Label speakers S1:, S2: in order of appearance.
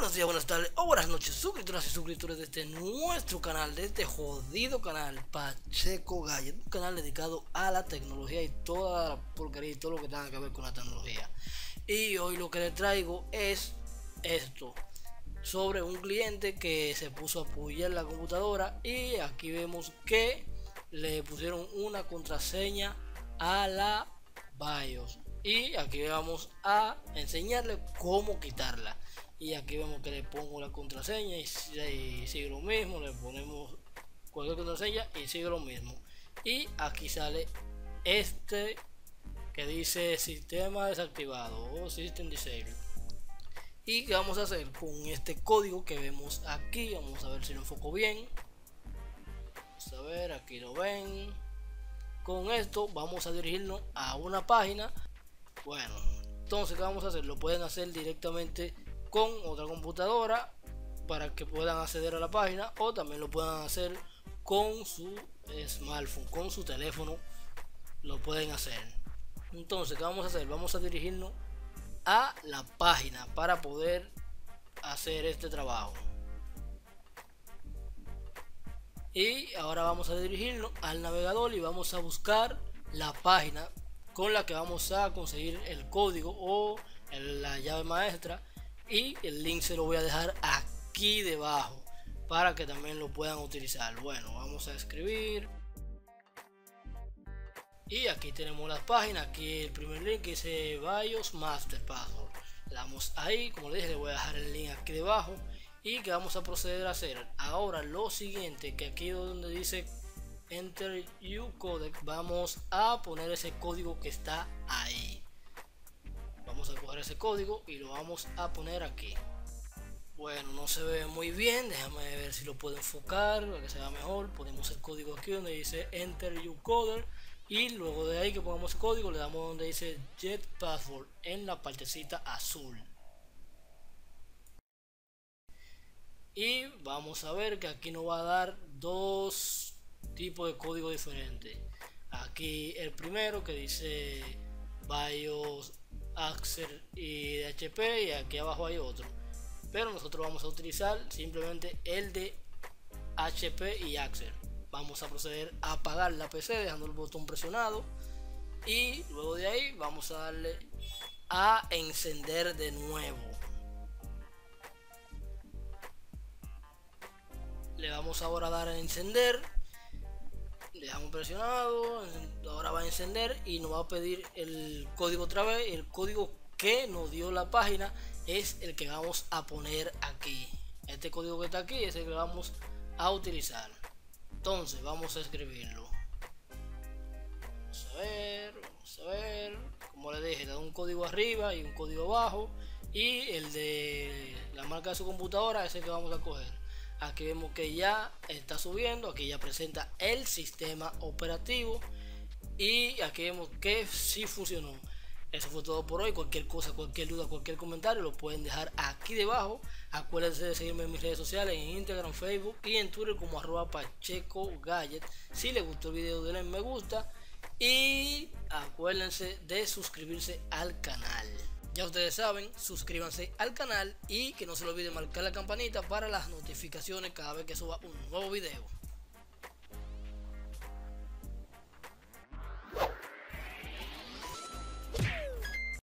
S1: Buenos días, buenas tardes o buenas noches, suscriptoras y suscriptores de este nuestro canal, de este jodido canal Pacheco Gadget, un canal dedicado a la tecnología y toda la porquería y todo lo que tenga que ver con la tecnología. Y hoy lo que les traigo es esto, sobre un cliente que se puso a apoyar la computadora, y aquí vemos que le pusieron una contraseña a la BIOS, y aquí vamos a enseñarle cómo quitarla. Y aquí vemos que le pongo la contraseña y sigue lo mismo, le ponemos cualquier contraseña y sigue lo mismo. Y aquí sale este que dice sistema desactivado o system disabled. Y qué vamos a hacer con este código que vemos aquí. Vamos a ver si lo enfoco bien. Vamos a ver, aquí lo ven. Con esto vamos a dirigirnos a una página. Bueno, entonces qué vamos a hacer, lo pueden hacer directamente con otra computadora para que puedan acceder a la página, o también lo puedan hacer con su smartphone, con su teléfono lo pueden hacer. Entonces qué vamos a hacer, vamos a dirigirnos a la página para poder hacer este trabajo. Y ahora vamos a dirigirnos al navegador y vamos a buscar la página con la que vamos a conseguir el código o la llave maestra, y el link se lo voy a dejar aquí debajo para que también lo puedan utilizar. Bueno, vamos a escribir y aquí tenemos las páginas. Aquí el primer link que dice BIOS Master Password, le damos ahí. Como les dije, le voy a dejar el link aquí debajo. Y que vamos a proceder a hacer ahora lo siguiente, que aquí donde dice Enter uCodec vamos a poner ese código que está ahí. Vamos a coger ese código y lo vamos a poner aquí. Bueno, no se ve muy bien, déjame ver si lo puedo enfocar para que se vea mejor. Ponemos el código aquí donde dice Enter uCodec, y luego de ahí que pongamos el código le damos donde dice Get Password en la partecita azul. Y vamos a ver que aquí nos va a dar dos tipos de código diferentes. Aquí el primero que dice BIOS Axer y HP, y aquí abajo hay otro, pero nosotros vamos a utilizar simplemente el de HP y Axer. Vamos a proceder a apagar la PC dejando el botón presionado, y luego de ahí vamos a darle a encender de nuevo. Le vamos ahora a dar a encender, le dejamos presionado, ahora va a encender y nos va a pedir el código otra vez. El código que nos dio la página es el que vamos a poner aquí. Este código que está aquí es el que vamos a utilizar. Entonces vamos a escribirlo. Vamos a ver. Como les dije, le da un código arriba y un código abajo, y el de la marca de su computadora es el que vamos a coger. Aquí vemos que ya está subiendo, aquí ya presenta el sistema operativo, y aquí vemos que sí funcionó. Eso fue todo por hoy. Cualquier cosa, cualquier duda, cualquier comentario lo pueden dejar aquí debajo. Acuérdense de seguirme en mis redes sociales, en Instagram, Facebook y en Twitter como @PachecoGadget. Si les gustó el video, denle me gusta y acuérdense de suscribirse al canal. Ya ustedes saben, suscríbanse al canal y que no se les olvide marcar la campanita para las notificaciones cada vez que suba un nuevo video.